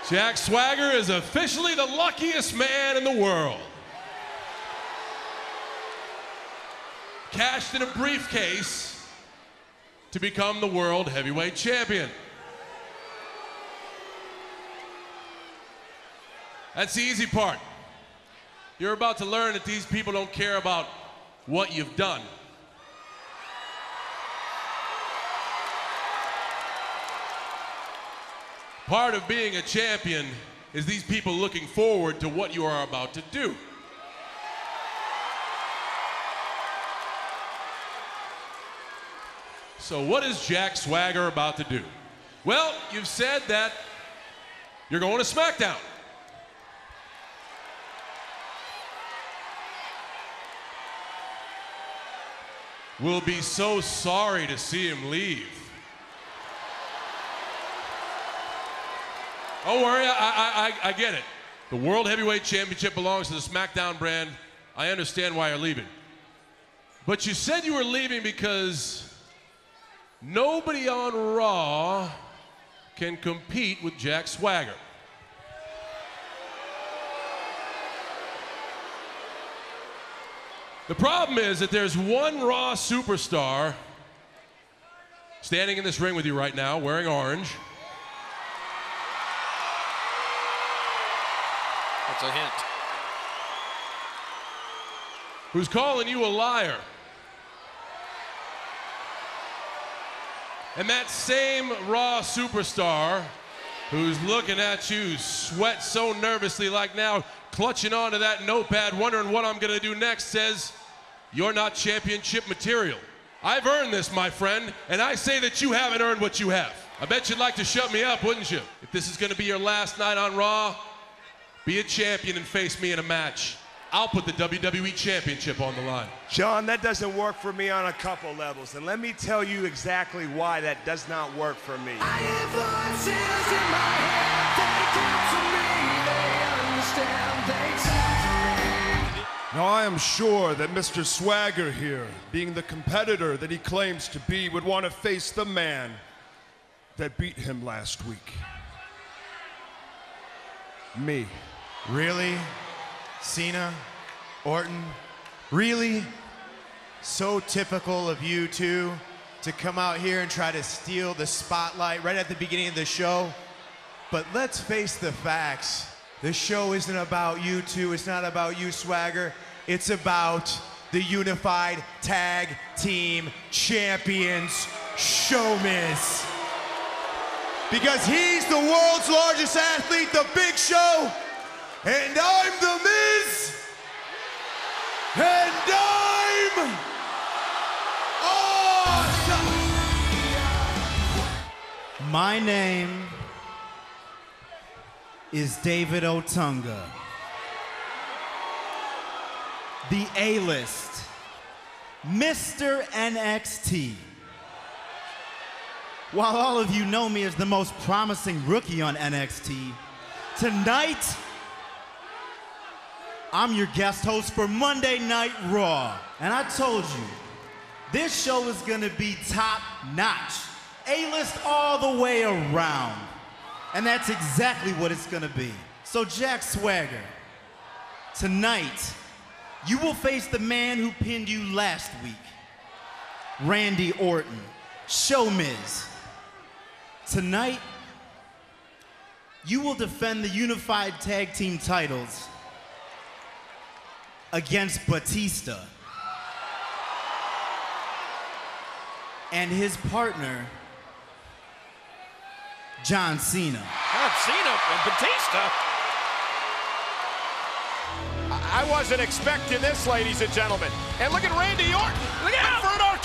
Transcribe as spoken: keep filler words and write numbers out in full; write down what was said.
Jack Swagger is officially the luckiest man in the world. Cashed in a briefcase to become the world heavyweight champion. That's the easy part. You're about to learn that these people don't care about what you've done. Part of being a champion is these people looking forward to what you are about to do. So what is Jack Swagger about to do? Well, you've said that you're going to SmackDown. We'll be so sorry to see him leave. Don't worry, I, I, I, I get it. The World Heavyweight Championship belongs to the SmackDown brand. I understand why you're leaving. But you said you were leaving because nobody on Raw can compete with Jack Swagger. The problem is that there's one Raw superstar standing in this ring with you right now, wearing orange. That's a hint. Who's calling you a liar. And that same Raw superstar who's looking at you, sweat so nervously like now, clutching onto that notepad, wondering what I'm gonna do next, says, you're not championship material. I've earned this, my friend, and I say that you haven't earned what you have. I bet you'd like to shut me up, wouldn't you? If this is gonna be your last night on Raw, be a champion and face me in a match. I'll put the W W E Championship on the line. John, that doesn't work for me on a couple levels, and let me tell you exactly why that does not work for me. I have voices in my head, they talk to me, they understand, they talk to me. Now I am sure that Mister Swagger here, being the competitor that he claims to be, would want to face the man that beat him last week. Me. Really? Cena? Orton? Really? So typical of you two to come out here and try to steal the spotlight right at the beginning of the show. But let's face the facts. The show isn't about you two. It's not about you, Swagger. It's about the Unified Tag Team Champions, Showmiz. Because he's the world's largest athlete, the Big Show, and I'm the Miz, and I'm awesome. My name is David Otunga, the A-list, Mister N X T. While all of you know me as the most promising rookie on N X T, tonight, I'm your guest host for Monday Night Raw. And I told you, this show is gonna be top notch, A-list all the way around. And that's exactly what it's gonna be. So Jack Swagger, tonight, you will face the man who pinned you last week, Randy Orton, Showmiz. Tonight, you will defend the Unified Tag Team titles against Batista and his partner, John Cena. John Cena and Batista? I wasn't expecting this, ladies and gentlemen. And look at Randy Orton. Look at Inferno